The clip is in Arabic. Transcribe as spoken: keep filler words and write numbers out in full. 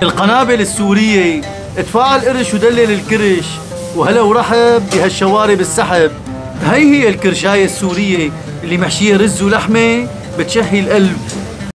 القنابل السورية اتفاعل قرش ودلل الكرش، وهلا ورحب بهالشوارب السحب. هي هي الكرشاية السورية اللي محشية رز ولحمة بتشهي القلب.